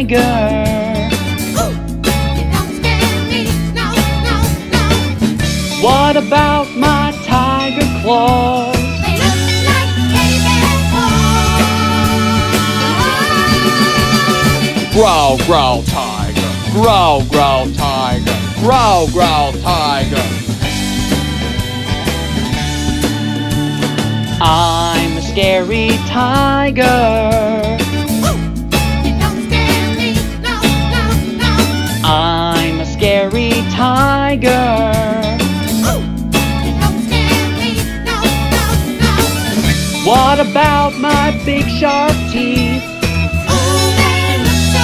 tiger. What about my tiger claws? They look like teddy bear paws. Growl, growl, tiger. Growl, growl, tiger. Growl, growl, tiger. I'm a scary tiger. You don't scare me, no, no, no. I'm a scary tiger. What about my big sharp teeth? Oh, they look so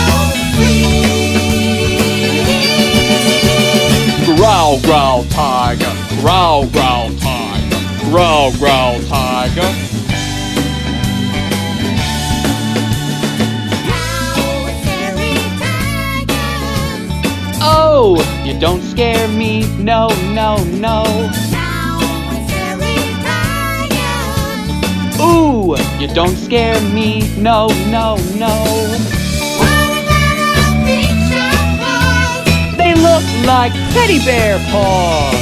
sweet. Growl, growl, tiger. Growl, growl, tiger. Growl, growl, tiger. Now, scary tiger. Oh, you don't scare me, no, no, no. Ooh, you don't scare me, no, no, no. What about our big sharp claws? They look like teddy bear paws.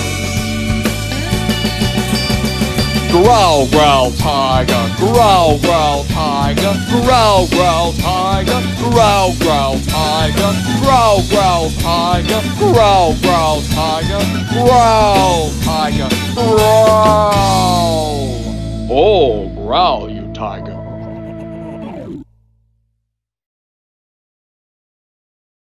Growl, growl, tiger. Growl, growl, tiger. Growl, growl, tiger. Growl, growl, tiger. Growl, growl, tiger. Growl, growl, tiger. Growl, tiger. Growl. Oh, growl, you tiger.